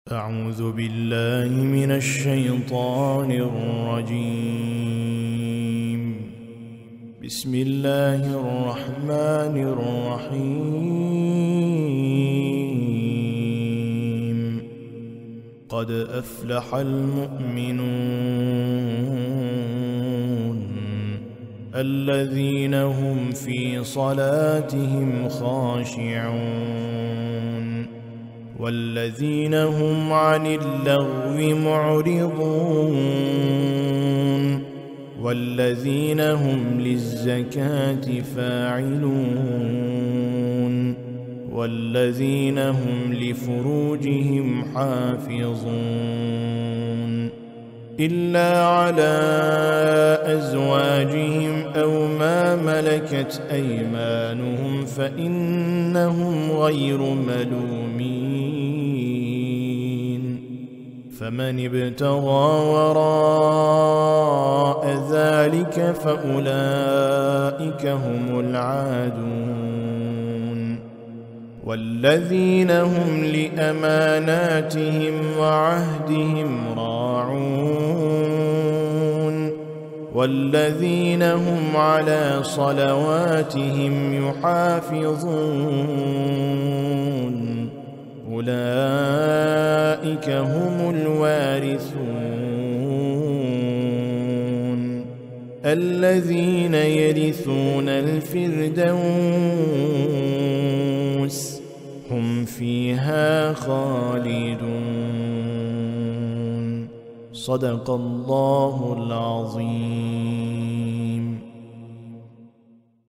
أعوذ بالله من الشيطان الرجيم. بسم الله الرحمن الرحيم. قد أفلح المؤمنون الذين هم في صلاتهم خاشعون والذين هم عن اللغو معرضون والذين هم للزكاة فاعلون والذين هم لفروجهم حافظون إلا على أزواجهم أو ما ملكت أيمانهم فإنهم غير ملومين. فمن ابتغى وراء ذلك فأولئك هم العادون. والذين هم لأماناتهم وعهدهم راعون والذين هم على صلواتهم يحافظون أولئك هم الوارثون الذين يرثون الفردوس هم فيها خالدون. صدق الله العظيم.